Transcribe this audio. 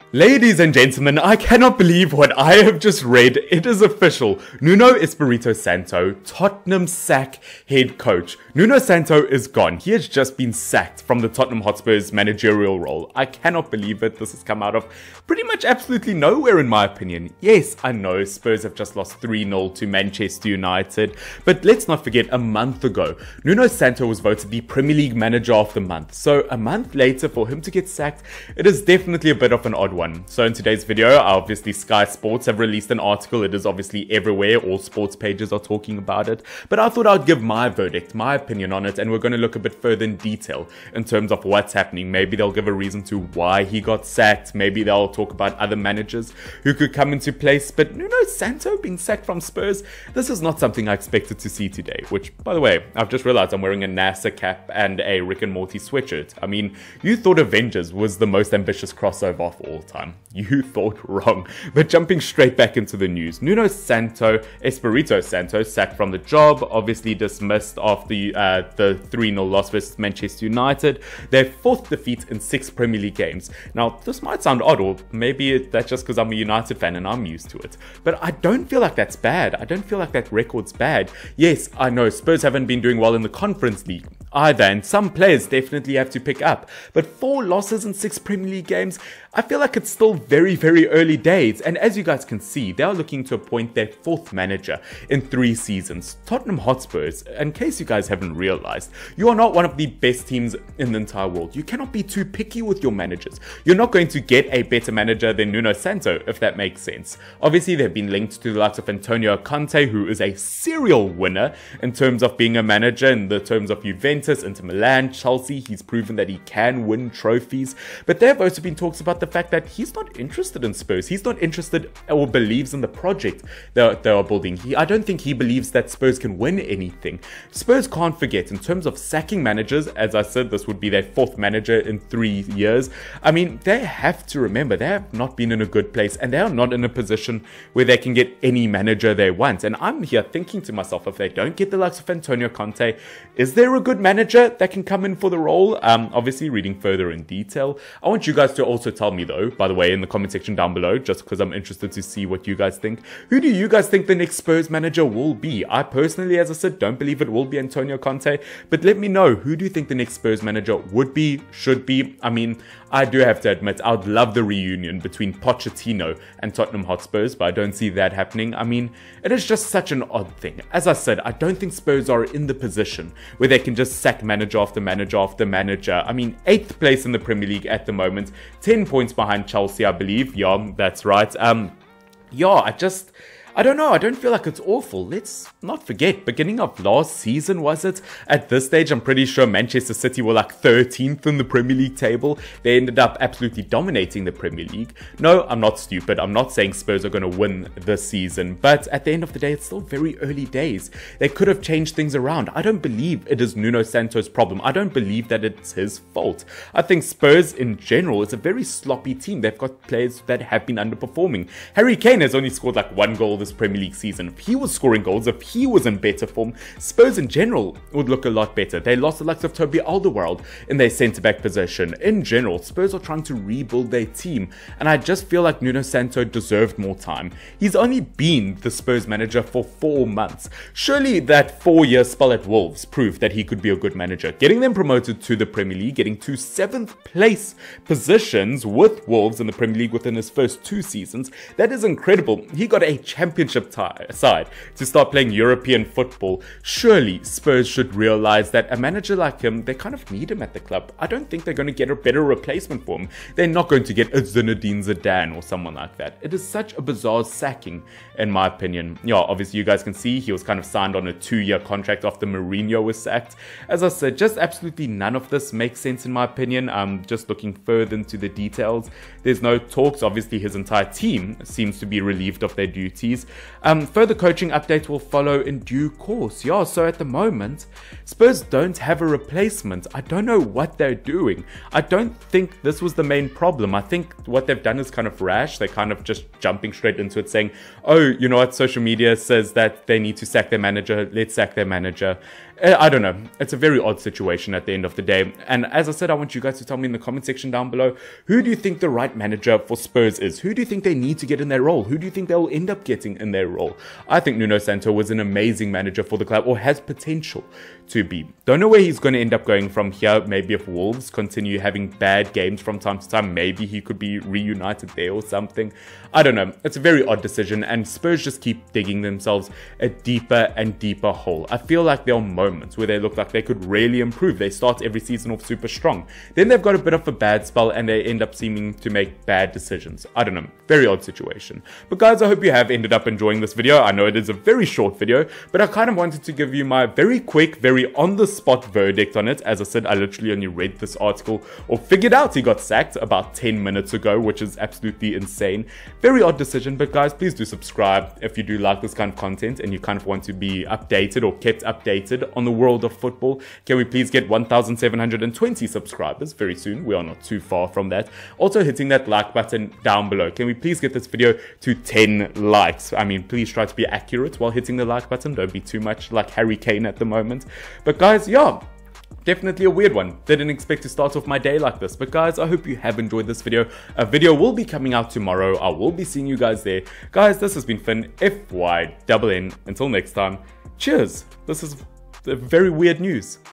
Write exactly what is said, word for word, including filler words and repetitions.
Ladies and gentlemen, I cannot believe what I have just read. It is official. Nuno Espirito Santo, Tottenham sack head coach. Nuno Santo is gone. He has just been sacked from the Tottenham Hotspur's managerial role. I cannot believe it. This has come out of pretty much absolutely nowhere in my opinion. Yes, I know Spurs have just lost three nil to Manchester United, but let's not forget a month ago, Nuno Santo was voted the Premier League Manager of the Month. So a month later for him to get sacked, it is definitely a bit of an odd one. One. So in today's video, obviously Sky Sports have released an article. It is obviously everywhere. All sports pages are talking about it. But I thought I'd give my verdict, my opinion on it, and we're going to look a bit further in detail in terms of what's happening. Maybe they'll give a reason to why he got sacked. Maybe they'll talk about other managers who could come into place. But Nuno Santo being sacked from Spurs, this is not something I expected to see today. Which, by the way, I've just realized I'm wearing a NASA cap and a Rick and Morty sweatshirt. I mean, you thought Avengers was the most ambitious crossover of all time. You thought wrong. But jumping straight back into the news, Nuno Santo, Espirito Santo, sacked from the job, obviously dismissed after the uh, the three nil loss versus Manchester United, their fourth defeat in six Premier League games. Now, this might sound odd, or maybe that's just because I'm a United fan and I'm used to it, but I don't feel like that's bad. I don't feel like that record's bad. Yes, I know Spurs haven't been doing well in the Conference League either, and some players definitely have to pick up, but four losses in six Premier League games, I feel like it's still very, very early days. And as you guys can see, they are looking to appoint their fourth manager in three seasons. Tottenham Hotspurs, in case you guys haven't realized, you are not one of the best teams in the entire world. You cannot be too picky with your managers. You're not going to get a better manager than Nuno Santo, if that makes sense. Obviously, they've been linked to the likes of Antonio Conte, who is a serial winner in terms of being a manager, in the terms of Juventus, Inter Milan, Chelsea. He's proven that he can win trophies. But there have also been talks about the fact that he's not interested in Spurs. He's not interested or believes in the project that they are building. He, I don't think he believes that Spurs can win anything. Spurs can't forget, in terms of sacking managers, as I said, this would be their fourth manager in three years. I mean, they have to remember, they have not been in a good place, and they are not in a position where they can get any manager they want. And I'm here thinking to myself, if they don't get the likes of Antonio Conte, is there a good manager that can come in for the role? Um, obviously, reading further in detail, I want you guys to also tell me though, by the way, in the comment section down below, just because I'm interested to see what you guys think. Who do you guys think the next Spurs manager will be? I personally, as I said, don't believe it will be Antonio Conte, but let me know, who do you think the next Spurs manager would be, should be? I mean, I do have to admit, I would love the reunion between Pochettino and Tottenham Hotspurs, but I don't see that happening. I mean, it is just such an odd thing. As I said, I don't think Spurs are in the position where they can just sack manager after manager after manager. I mean, eighth place in the Premier League at the moment, ten points behind Chelsea, I believe. Yeah, that's right. Um, yeah, I just... I don't know, I don't feel like it's awful. Let's not forget, beginning of last season, was it? At this stage, I'm pretty sure Manchester City were like thirteenth in the Premier League table. They ended up absolutely dominating the Premier League. No, I'm not stupid. I'm not saying Spurs are going to win this season. But at the end of the day, it's still very early days. They could have changed things around. I don't believe it is Nuno Santo's problem. I don't believe that it's his fault. I think Spurs in general is a very sloppy team. They've got players that have been underperforming. Harry Kane has only scored like one goal this Premier League season. If he was scoring goals, if he was in better form, Spurs in general would look a lot better. They lost the likes of Toby Alderweireld in their centre-back position. In general, Spurs are trying to rebuild their team, and I just feel like Nuno Santo deserved more time. He's only been the Spurs manager for four months. Surely that four-year spell at Wolves proved that he could be a good manager. Getting them promoted to the Premier League, getting to seventh place positions with Wolves in the Premier League within his first two seasons, that is incredible. He got a championship side to start playing European football. Surely Spurs should realize that a manager like him, they kind of need him at the club. I don't think they're going to get a better replacement for him. They're not going to get a Zinedine Zidane or someone like that. It is such a bizarre sacking, in my opinion. Yeah, obviously you guys can see he was kind of signed on a two-year contract after Mourinho was sacked. As I said, just absolutely none of this makes sense in my opinion. Um, just looking further into the details, there's no talks. Obviously his entire team seems to be relieved of their duties. injuries. Um, further coaching updates will follow in due course. Yeah, so at the moment, Spurs don't have a replacement. I don't know what they're doing. I don't think this was the main problem. I think what they've done is kind of rash. They're kind of just jumping straight into it saying, oh, you know what, social media says that they need to sack their manager. Let's sack their manager. I don't know. It's a very odd situation at the end of the day. And as I said, I want you guys to tell me in the comment section down below, who do you think the right manager for Spurs is? Who do you think they need to get in their role? Who do you think they'll end up getting in their role? I think Nuno Santo was an amazing manager for the club, or has potential to be. Don't know where he's going to end up going from here. Maybe if Wolves continue having bad games from time to time, maybe he could be reunited there or something. I don't know. It's a very odd decision, and Spurs just keep digging themselves a deeper and deeper hole. I feel like there are moments where they look like they could really improve. They start every season off super strong. Then they've got a bit of a bad spell and they end up seeming to make bad decisions. I don't know. Very odd situation. But guys, I hope you have ended up enjoying this video. I know it is a very short video, but I kind of wanted to give you my very quick, very on-the-spot verdict on it. As I said, I literally only read this article or figured out he got sacked about ten minutes ago, which is absolutely insane. Very odd decision, but guys, please do subscribe if you do like this kind of content and you kind of want to be updated or kept updated on the world of football. Can we please get one thousand seven hundred twenty subscribers very soon? We are not too far from that. Also hitting that like button down below. Can we please get this video to ten likes? I mean, please try to be accurate while hitting the like button. Don't be too much like Harry Kane at the moment. But guys, yeah, definitely a weird one. Didn't expect to start off my day like this. But guys, I hope you have enjoyed this video. A video will be coming out tomorrow. I will be seeing you guys there. Guys, this has been Finn, F Y N N. Until next time, cheers. This is very weird news.